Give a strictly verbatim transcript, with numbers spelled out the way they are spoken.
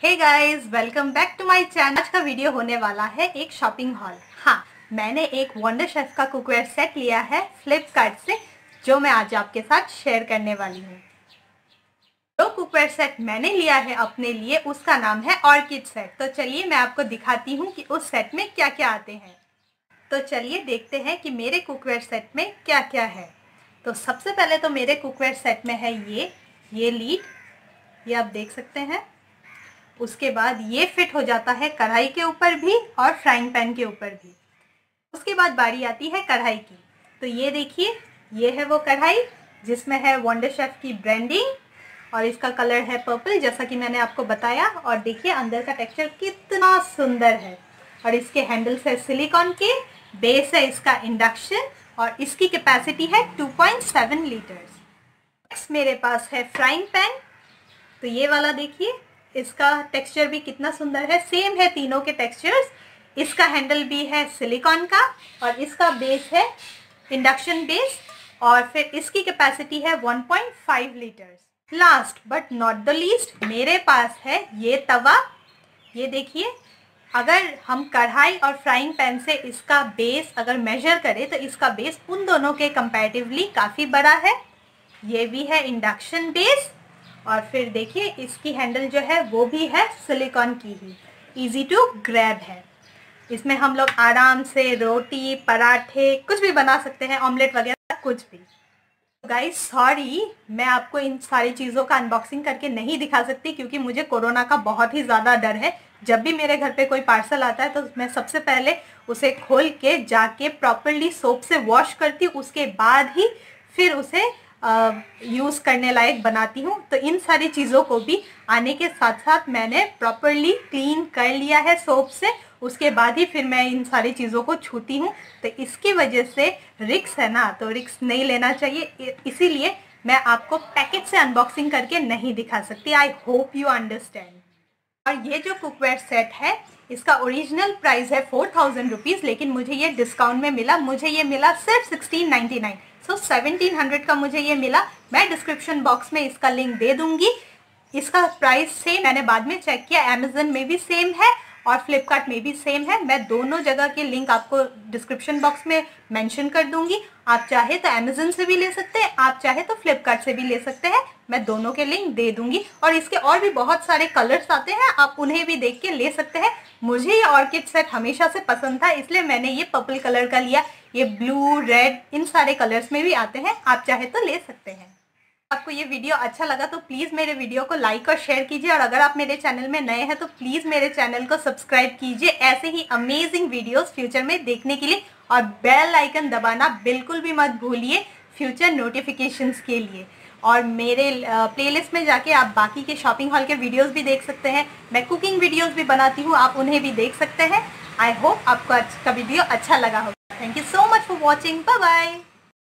Hey guys, welcome back to my channel. आज का video होने वाला है एक शॉपिंग हॉल। हाँ, मैंने एक वंडर शेफ का कुकवेयर सेट लिया है फ्लिपकार्ट से, जो मैं आज आपके साथ शेयर करने वाली हूँ। जो कुकवेयर सेट मैंने लिया है अपने लिए, उसका नाम है ऑर्किड सेट। तो चलिए मैं आपको दिखाती हूँ कि उस सेट में क्या क्या आते हैं। तो चलिए देखते हैं कि मेरे कुकवेयर सेट में क्या क्या है। तो सबसे पहले तो मेरे कुकवेयर सेट में है ये ये लीड, ये आप देख सकते हैं। उसके बाद ये फिट हो जाता है कढ़ाई के ऊपर भी और फ्राइंग पैन के ऊपर भी। उसके बाद बारी आती है कढ़ाई की। तो ये देखिए, ये है वो कढ़ाई जिसमें है वंडर शेफ की ब्रांडिंग और इसका कलर है पर्पल, जैसा कि मैंने आपको बताया। और देखिए अंदर का टेक्सचर कितना सुंदर है। और इसके हैंडल्स है सिलिकॉन के, बेस है इसका इंडक्शन और इसकी कैपेसिटी है two point seven litres. Next मेरे पास है फ्राइंग पैन। तो ये वाला देखिए, इसका टेक्सचर भी कितना सुंदर है, सेम है तीनों के टेक्सचर्स। इसका हैंडल भी है सिलिकॉन का और इसका बेस है इंडक्शन बेस और फिर इसकी कैपेसिटी है one point five litres. Last but not the least मेरे पास है ये तवा। ये देखिए, अगर हम कढ़ाई और फ्राइंग पैन से इसका बेस अगर मेजर करें तो इसका बेस उन दोनों के कंपैरेटिवली काफ़ी बड़ा है। ये भी है इंडक्शन बेस और फिर देखिए इसकी हैंडल जो है वो भी है सिलिकॉन की ही, इजी टू ग्रैब है। इसमें हम लोग आराम से रोटी, पराठे कुछ भी बना सकते हैं, ऑमलेट वगैरह कुछ भी। गाइस सॉरी, मैं आपको इन सारी चीज़ों का अनबॉक्सिंग करके नहीं दिखा सकती क्योंकि मुझे कोरोना का बहुत ही ज़्यादा डर है। जब भी मेरे घर पे कोई पार्सल आता है तो मैं सबसे पहले उसे खोल के जाके प्रॉपरली सोप से वॉश करती हूँ, उसके बाद ही फिर उसे यूज़ uh, करने लायक बनाती हूँ। तो इन सारी चीज़ों को भी आने के साथ साथ मैंने प्रॉपरली क्लीन कर लिया है सोप से, उसके बाद ही फिर मैं इन सारी चीज़ों को छूती हूँ। तो इसकी वजह से रिस्क है ना, तो रिस्क नहीं लेना चाहिए, इसीलिए मैं आपको पैकेट से अनबॉक्सिंग करके नहीं दिखा सकती। I hope you understand. और ये जो कुकवेयर सेट है इसका ओरिजिनल प्राइस है फोर थाउजेंड रुपीज़, लेकिन मुझे ये डिस्काउंट में मिला। मुझे ये मिला सिर्फ sixteen ninety nine, so seventeen hundred का मुझे ये मिला। मैं डिस्क्रिप्शन बॉक्स में इसका लिंक दे दूंगी। इसका प्राइस सेम, मैंने बाद में चेक किया, अमेजन में भी सेम है और फ्लिपकार्ट में भी सेम है। मैं दोनों जगह के लिंक आपको डिस्क्रिप्शन बॉक्स में मेंशन कर दूंगी। आप चाहे तो अमेजन से भी ले सकते हैं, आप चाहे तो फ्लिपकार्ट से भी ले सकते हैं, मैं दोनों के लिंक दे दूंगी। और इसके और भी बहुत सारे कलर्स आते हैं, आप उन्हें भी देख के ले सकते हैं। मुझे ये ऑर्किड सेट हमेशा से पसंद था, इसलिए मैंने ये पर्पल कलर का लिया। ये ब्लू, रेड, इन सारे कलर्स में भी आते हैं, आप चाहे तो ले सकते हैं। आपको ये वीडियो अच्छा लगा तो प्लीज़ मेरे वीडियो को लाइक और शेयर कीजिए। और अगर आप मेरे चैनल में नए हैं तो प्लीज़ मेरे चैनल को सब्सक्राइब कीजिए ऐसे ही अमेजिंग वीडियोस फ्यूचर में देखने के लिए। और बेल आइकन दबाना बिल्कुल भी मत भूलिए फ्यूचर नोटिफिकेशंस के लिए। और मेरे प्लेलिस्ट में जाके आप बाकी के शॉपिंग हॉल के वीडियोस भी देख सकते हैं। मैं कुकिंग वीडियोस भी बनाती हूँ, आप उन्हें भी देख सकते हैं। आई होप आपको आज का वीडियो अच्छा लगा होगा। Thank you so much for watching. Bye bye.